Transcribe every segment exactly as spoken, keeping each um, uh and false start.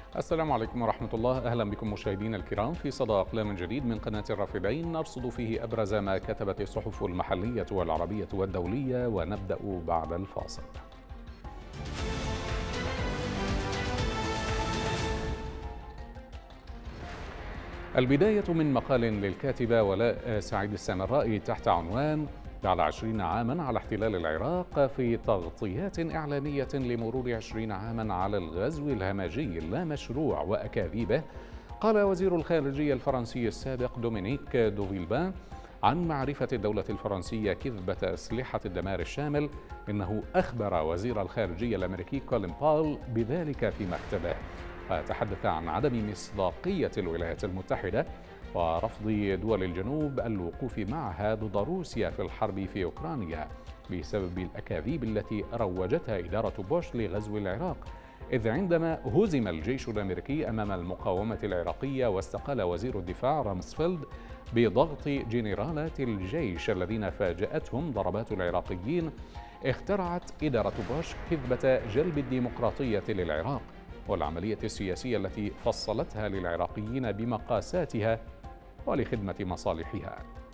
السلام عليكم ورحمة الله. أهلا بكم مشاهدينا الكرام في صدى أقلام جديد من قناة الرافدين، نرصد فيه أبرز ما كتبت الصحف المحلية والعربية والدولية، ونبدأ بعد الفاصل. البداية من مقال للكاتبة ولاء سعيد السامرائي تحت عنوان بعد عشرين عاما على احتلال العراق، في تغطيات إعلامية لمرور عشرين عاما على الغزو الهمجي اللامشروع وأكاذيبه. قال وزير الخارجية الفرنسي السابق دومينيك دوفيلبان عن معرفة الدولة الفرنسية كذبة أسلحة الدمار الشامل إنه أخبر وزير الخارجية الأمريكي كولين بول بذلك في مكتبه، وتحدث عن عدم مصداقية الولايات المتحدة ورفض دول الجنوب الوقوف معها ضد روسيا في الحرب في أوكرانيا بسبب الأكاذيب التي روجتها إدارة بوش لغزو العراق، إذ عندما هزم الجيش الأمريكي أمام المقاومة العراقية واستقال وزير الدفاع رامسفيلد بضغط جنرالات الجيش الذين فاجأتهم ضربات العراقيين، اخترعت إدارة بوش كذبة جلب الديمقراطية للعراق والعملية السياسية التي فصلتها للعراقيين بمقاساتها ولخدمة مصالحها.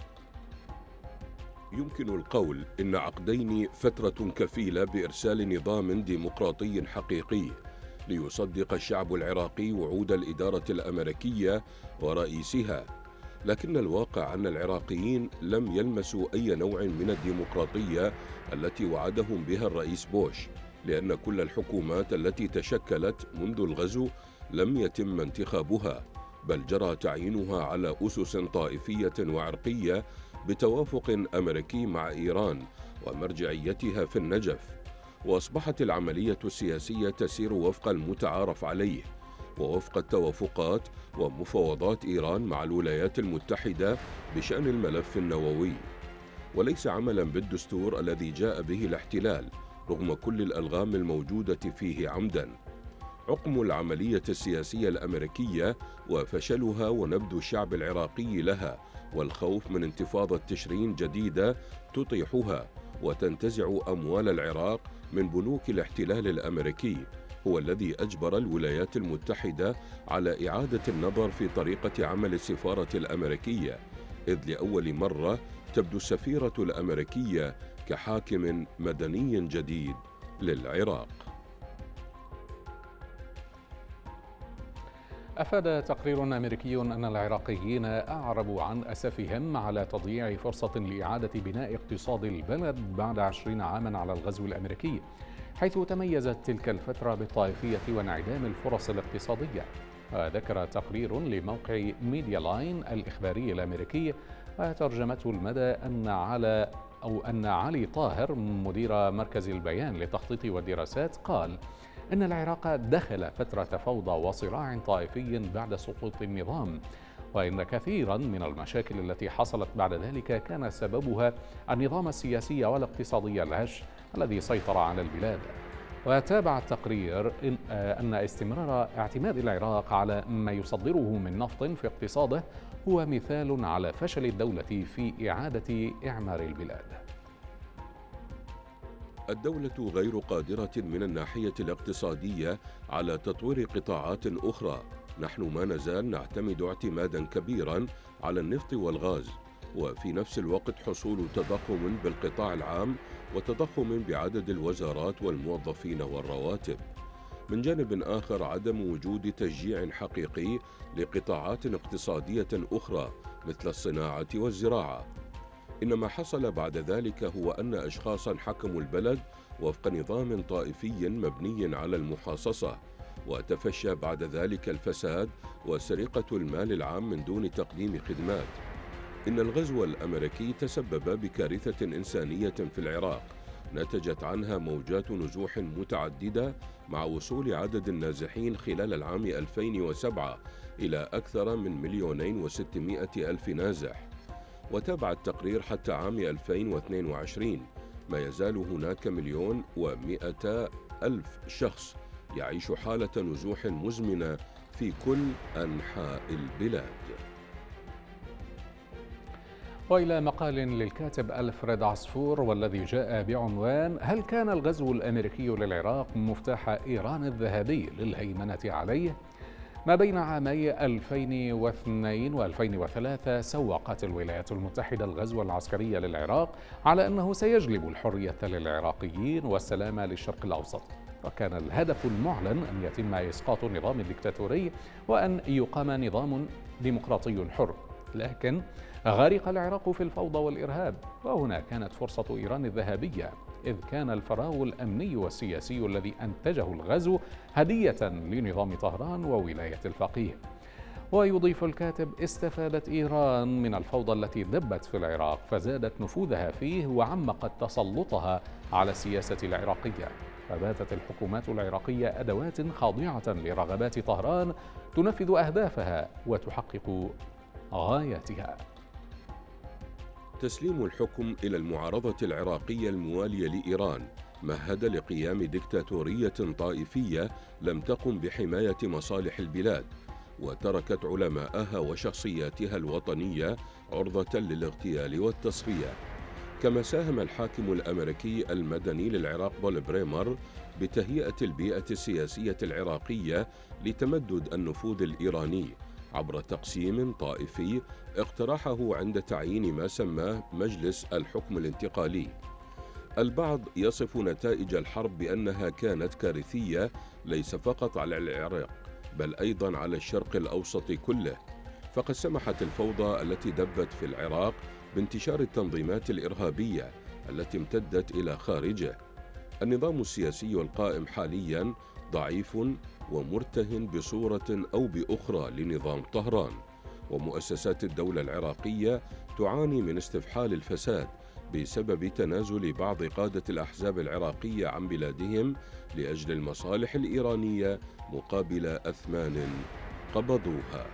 يمكن القول إن عقدين فترة كفيلة بإرسال نظام ديمقراطي حقيقي ليصدق الشعب العراقي وعود الإدارة الأمريكية ورئيسها، لكن الواقع أن العراقيين لم يلمسوا أي نوع من الديمقراطية التي وعدهم بها الرئيس بوش، لأن كل الحكومات التي تشكلت منذ الغزو لم يتم انتخابها، بل جرى تعيينها على أسس طائفية وعرقية بتوافق أمريكي مع إيران ومرجعيتها في النجف، وأصبحت العملية السياسية تسير وفق المتعارف عليه ووفق التوافقات ومفاوضات إيران مع الولايات المتحدة بشأن الملف النووي، وليس عملا بالدستور الذي جاء به الاحتلال رغم كل الألغام الموجودة فيه عمدا. عقم العملية السياسية الأمريكية وفشلها ونبذ الشعب العراقي لها والخوف من انتفاضة تشرين جديدة تطيحها وتنتزع أموال العراق من بنوك الاحتلال الأمريكي هو الذي أجبر الولايات المتحدة على إعادة النظر في طريقة عمل السفارة الأمريكية، إذ لأول مرة تبدو السفيرة الأمريكية كحاكم مدني جديد للعراق. أفاد تقرير أمريكي أن العراقيين أعربوا عن أسفهم على تضييع فرصة لإعادة بناء اقتصاد البلد بعد عشرين عاما على الغزو الأمريكي، حيث تميزت تلك الفترة بالطائفية وانعدام الفرص الاقتصادية. وذكر تقرير لموقع ميديا لاين الإخباري الأمريكي وترجمته المدى أن على أو أن علي طاهر مدير مركز البيان للتخطيط والدراسات قال إن العراق دخل فترة فوضى وصراع طائفي بعد سقوط النظام، وإن كثيرا من المشاكل التي حصلت بعد ذلك كان سببها النظام السياسي والاقتصادي الهش الذي سيطر على البلاد. وتابع التقرير إن, أن استمرار اعتماد العراق على ما يصدره من نفط في اقتصاده هو مثال على فشل الدولة في إعادة إعمار البلاد. الدولة غير قادرة من الناحية الاقتصادية على تطوير قطاعات أخرى. نحن ما نزال نعتمد اعتمادا كبيرا على النفط والغاز، وفي نفس الوقت حصول تضخم بالقطاع العام وتضخم بعدد الوزارات والموظفين والرواتب. من جانب آخر عدم وجود تشجيع حقيقي لقطاعات اقتصادية أخرى مثل الصناعة والزراعة. إن ما حصل بعد ذلك هو أن أشخاصا حكموا البلد وفق نظام طائفي مبني على المحاصصة، وتفشى بعد ذلك الفساد وسرقة المال العام من دون تقديم خدمات. إن الغزو الأمريكي تسبب بكارثة إنسانية في العراق نتجت عنها موجات نزوح متعددة مع وصول عدد النازحين خلال العام ألفين وسبعة إلى أكثر من مليونين وستمائة ألف نازح. وتابع التقرير حتى عام ألفين واثنين وعشرين ما يزال هناك مليون ومئة ألف شخص يعيش حالة نزوح مزمنة في كل أنحاء البلاد. وإلى مقال للكاتب ألفريد عصفور والذي جاء بعنوان هل كان الغزو الأمريكي للعراق مفتاح إيران الذهبي للهيمنة عليه؟ ما بين عامي ألفين واثنين وألفين وثلاثة سوقت الولايات المتحدة الغزو العسكري للعراق على أنه سيجلب الحرية للعراقيين والسلام للشرق الأوسط، وكان الهدف المعلن أن يتم إسقاط النظام الدكتاتوري وأن يقام نظام ديمقراطي حر. لكن غرق العراق في الفوضى والإرهاب، وهنا كانت فرصة إيران الذهبية، إذ كان الفراغ الأمني والسياسي الذي أنتجه الغزو هدية لنظام طهران وولاية الفقيه. ويضيف الكاتب: استفادت إيران من الفوضى التي دبت في العراق فزادت نفوذها فيه وعمقت تسلطها على السياسة العراقية، فباتت الحكومات العراقية أدوات خاضعة لرغبات طهران تنفذ أهدافها وتحقق غاياتها. تسليم الحكم إلى المعارضة العراقية الموالية لإيران مهد لقيام ديكتاتورية طائفية لم تقم بحماية مصالح البلاد، وتركت علماءها وشخصياتها الوطنية عرضة للاغتيال والتصفية. كما ساهم الحاكم الأمريكي المدني للعراق بول بريمر بتهيئة البيئة السياسية العراقية لتمدد النفوذ الإيراني عبر تقسيم طائفي اقترحه عند تعيين ما سماه مجلس الحكم الانتقالي. البعض يصف نتائج الحرب بأنها كانت كارثية ليس فقط على العراق بل أيضا على الشرق الأوسط كله، فقد سمحت الفوضى التي دبت في العراق بانتشار التنظيمات الإرهابية التي امتدت إلى خارجه. النظام السياسي القائم حاليا ضعيف ومرتهن بصورة أو بأخرى لنظام طهران، ومؤسسات الدولة العراقية تعاني من استفحال الفساد بسبب تنازل بعض قادة الأحزاب العراقية عن بلادهم لأجل المصالح الإيرانية مقابل أثمان قبضوها.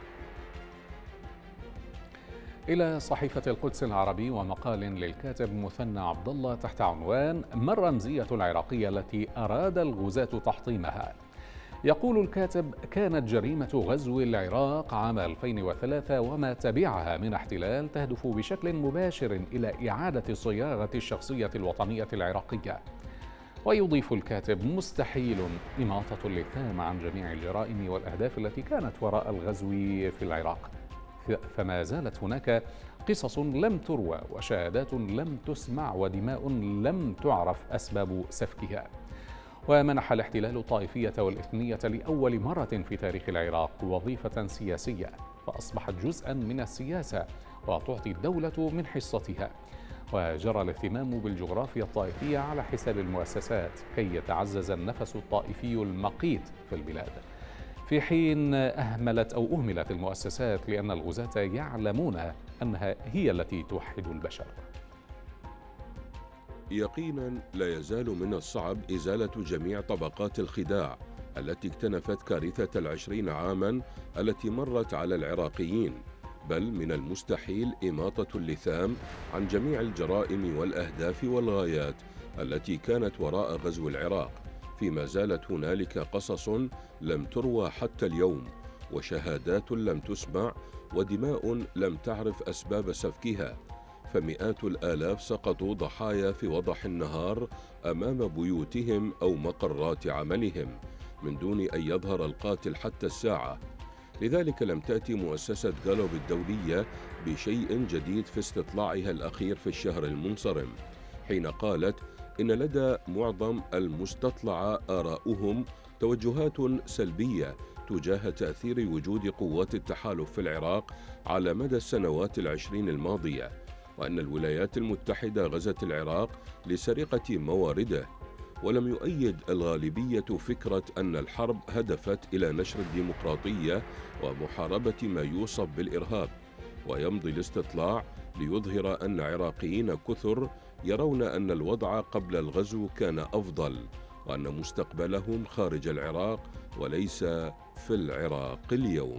إلى صحيفة القدس العربي ومقال للكاتب مثنى عبد الله تحت عنوان: ما الرمزية العراقية التي أراد الغزاة تحطيمها؟ يقول الكاتب: كانت جريمة غزو العراق عام ألفين وثلاثة وما تبعها من احتلال تهدف بشكل مباشر إلى إعادة صياغة الشخصية الوطنية العراقية. ويضيف الكاتب: مستحيل إماطة اللثام عن جميع الجرائم والأهداف التي كانت وراء الغزو في العراق، فما زالت هناك قصص لم تروى وشهادات لم تسمع ودماء لم تعرف أسباب سفكها. ومنح الاحتلال الطائفية والإثنية لأول مرة في تاريخ العراق وظيفة سياسية، فأصبحت جزءا من السياسة وتعطي الدولة من حصتها. وجرى الاهتمام بالجغرافيا الطائفية على حساب المؤسسات كي يتعزز النفس الطائفي المقيت في البلاد، في حين أهملت أو أهملت المؤسسات لأن الغزاة يعلمون أنها هي التي توحد البشر. يقينا لا يزال من الصعب إزالة جميع طبقات الخداع التي اكتنفت كارثة العشرين عاما التي مرت على العراقيين، بل من المستحيل إماطة اللثام عن جميع الجرائم والأهداف والغايات التي كانت وراء غزو العراق، فيما زالت هنالك قصص لم تروى حتى اليوم، وشهادات لم تسمع، ودماء لم تعرف أسباب سفكها. فمئات الآلاف سقطوا ضحايا في وضح النهار أمام بيوتهم أو مقرات عملهم من دون أن يظهر القاتل حتى الساعة. لذلك لم تأتي مؤسسة جالوب الدولية بشيء جديد في استطلاعها الأخير في الشهر المنصرم، حين قالت إن لدى معظم المستطلع آراؤهم توجهات سلبية تجاه تأثير وجود قوات التحالف في العراق على مدى السنوات العشرين الماضية، وأن الولايات المتحدة غزت العراق لسرقة موارده. ولم يؤيد الغالبية فكرة أن الحرب هدفت إلى نشر الديمقراطية ومحاربة ما يوصف بالإرهاب. ويمضي الاستطلاع ليظهر أن عراقيين كثر يرون أن الوضع قبل الغزو كان أفضل، وأن مستقبلهم خارج العراق وليس في العراق اليوم.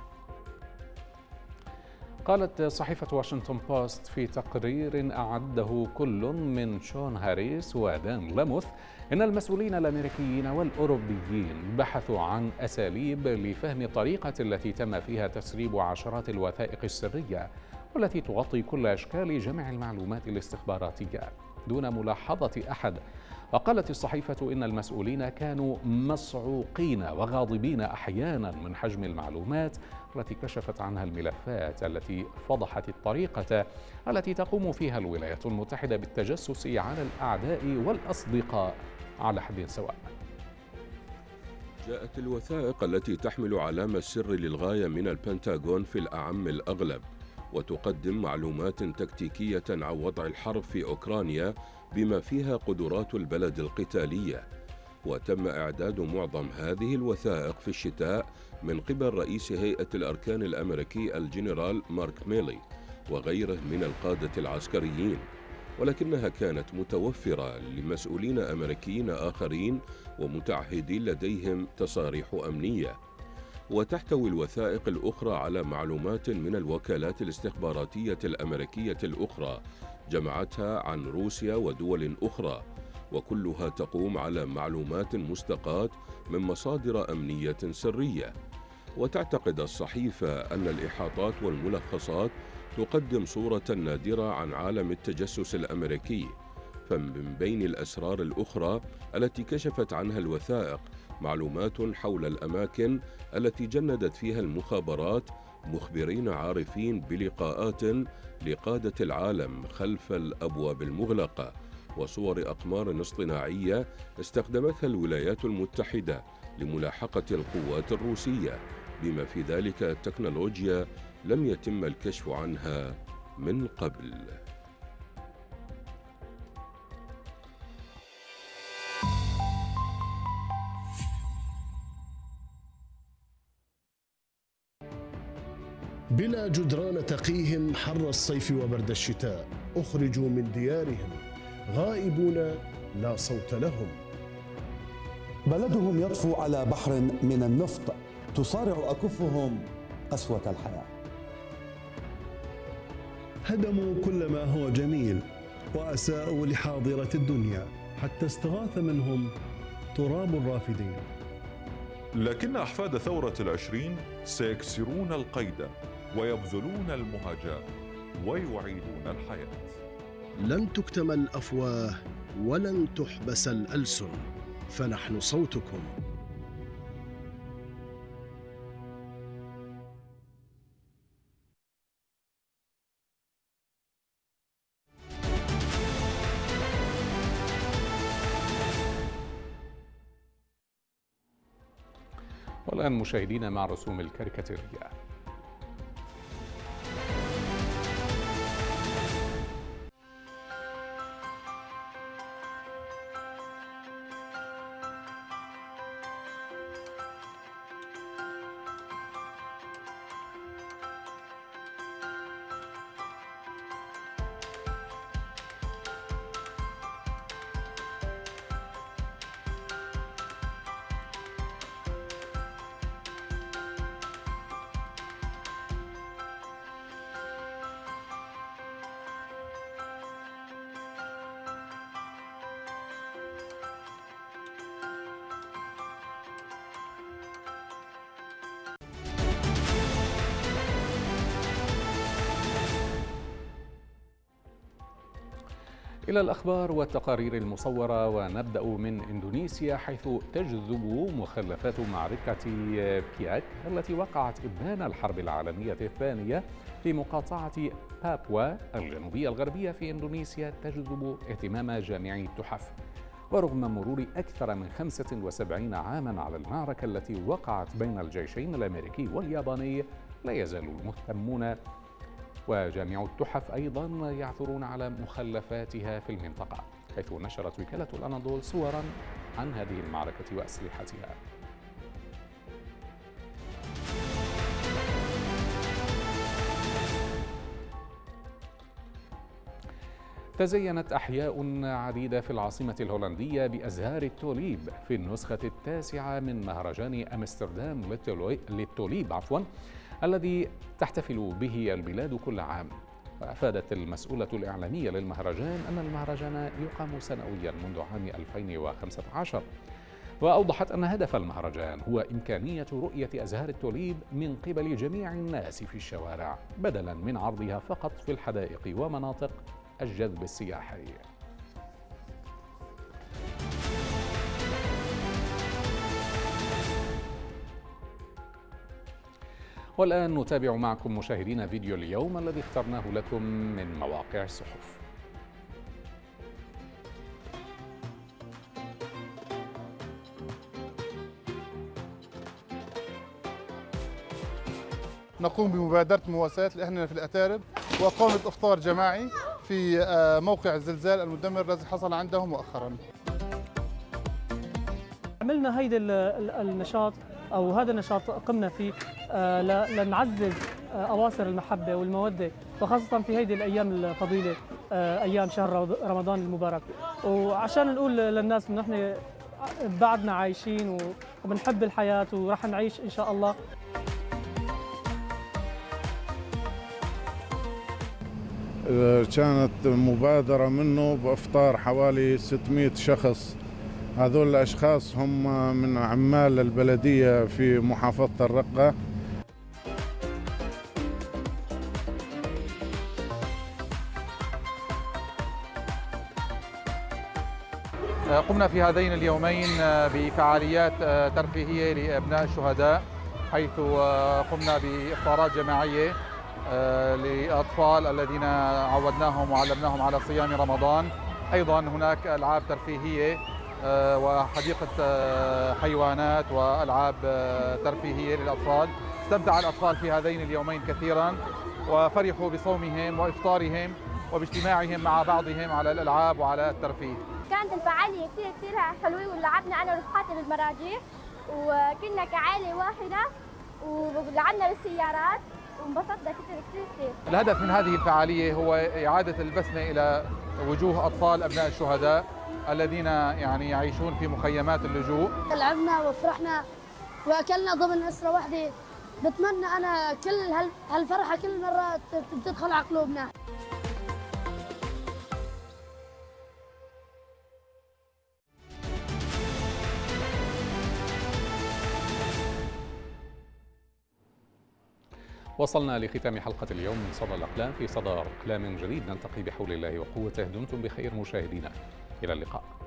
قالت صحيفة واشنطن بوست في تقرير أعده كل من شون هاريس ودان لاموث إن المسؤولين الأمريكيين والأوروبيين بحثوا عن أساليب لفهم الطريقة التي تم فيها تسريب عشرات الوثائق السرية والتي تغطي كل أشكال جمع المعلومات الاستخباراتية دون ملاحظة أحد، وقالت الصحيفة إن المسؤولين كانوا مصعوقين وغاضبين أحيانا من حجم المعلومات التي كشفت عنها الملفات التي فضحت الطريقة التي تقوم فيها الولايات المتحدة بالتجسس على الأعداء والأصدقاء على حد سواء. جاءت الوثائق التي تحمل علامة السر للغاية من البنتاغون في الأعم الأغلب، وتقدم معلومات تكتيكية عن وضع الحرب في أوكرانيا بما فيها قدرات البلد القتالية. وتم إعداد معظم هذه الوثائق في الشتاء من قبل رئيس هيئة الأركان الأمريكي الجنرال مارك ميلي وغيره من القادة العسكريين، ولكنها كانت متوفرة لمسؤولين أمريكيين آخرين ومتعهدين لديهم تصاريح أمنية. وتحتوي الوثائق الأخرى على معلومات من الوكالات الاستخباراتية الأمريكية الأخرى جمعتها عن روسيا ودول أخرى، وكلها تقوم على معلومات مستقاة من مصادر أمنية سرية. وتعتقد الصحيفة أن الإحاطات والملخصات تقدم صورة نادرة عن عالم التجسس الأمريكي، فمن بين الأسرار الأخرى التي كشفت عنها الوثائق معلومات حول الأماكن التي جندت فيها المخابرات مخبرين عارفين بلقاءات لقادة العالم خلف الأبواب المغلقة، وصور أقمار اصطناعية استخدمتها الولايات المتحدة لملاحقة القوات الروسية، بما في ذلك تكنولوجيا لم يتم الكشف عنها من قبل. بلا جدران تقيهم حر الصيف وبرد الشتاء، أخرجوا من ديارهم غائبون لا صوت لهم. بلدهم يطفو على بحر من النفط، تصارع أكفهم قسوة الحياة. هدموا كل ما هو جميل وأساءوا لحاضرة الدنيا حتى استغاث منهم تراب الرافدين. لكن أحفاد ثورة العشرين سيكسرون القيد ويبذلون المهاجة ويعيدون الحياة. لن تكتم الأفواه ولن تحبس الألسن، فنحن صوتكم. والآن مشاهدينا مع رسوم الكاريكاتيرية. إلى الأخبار والتقارير المصورة، ونبدأ من إندونيسيا، حيث تجذب مخلفات معركة بياك التي وقعت إبان الحرب العالمية الثانية في مقاطعة بابوا الجنوبية الغربية في إندونيسيا تجذب اهتمام جامعي التحف. ورغم مرور أكثر من خمسة وسبعين عاما على المعركة التي وقعت بين الجيشين الأمريكي والياباني، لا يزال المهتمون وجامع التحف أيضا يعثرون على مخلفاتها في المنطقة، حيث نشرت وكالة الأناضول صورا عن هذه المعركة وأسلحتها. تزينت أحياء عديدة في العاصمة الهولندية بأزهار التوليب في النسخة التاسعة من مهرجان أمستردام للتوليب عفوا الذي تحتفل به البلاد كل عام. وأفادت المسؤولة الإعلامية للمهرجان أن المهرجان يقام سنويا منذ عام ألفين وخمسة عشر، وأوضحت أن هدف المهرجان هو إمكانية رؤية أزهار التوليب من قبل جميع الناس في الشوارع بدلا من عرضها فقط في الحدائق ومناطق الجذب السياحي. والآن نتابع معكم مشاهدينا فيديو اليوم الذي اخترناه لكم من مواقع الصحف. نقوم بمبادرة مواساة لأهلنا في الأتارب وإقامة إفطار جماعي في موقع الزلزال المدمر الذي حصل عندهم مؤخرا. عملنا هيدا النشاط أو هذا النشاط قمنا فيه لنعزز أواصر المحبة والمودة، وخاصة في هيدي الأيام الفضيلة، أيام شهر رمضان المبارك، وعشان نقول للناس إنه إحنا بعدنا عايشين وبنحب الحياة ورح نعيش إن شاء الله. كانت مبادرة منه بإفطار حوالي ستمئة شخص. هذول الأشخاص هم من عمال البلدية في محافظة الرقة. قمنا في هذين اليومين بفعاليات ترفيهية لأبناء الشهداء، حيث قمنا بإفطارات جماعية للأطفال الذين عودناهم وعلمناهم على صيام رمضان. أيضا هناك ألعاب ترفيهية وحديقة حيوانات وألعاب ترفيهية للأطفال. استمتع الأطفال في هذين اليومين كثيرا وفرحوا بصومهم وإفطارهم وباجتماعهم مع بعضهم على الألعاب وعلى الترفيه. كانت الفعالية كثير كثير حلوة، ولعبنا أنا ورفقاتي بالمراجيح وكنا كعائلة واحدة ولعبنا بالسيارات وانبسطنا كثير كثير كثير. الهدف من هذه الفعالية هو إعادة البسمة إلى وجوه أطفال أبناء الشهداء الذين يعني يعيشون في مخيمات اللجوء. لعبنا وفرحنا وأكلنا ضمن أسرة واحدة. بتمنى أنا كل هالفرحة كل مرة تدخل على قلوبنا. وصلنا لختام حلقة اليوم من صدى الأقلام. في صدى أقلام جديد نلتقي بحول الله وقوته. دمتم بخير مشاهدينا، إلى اللقاء.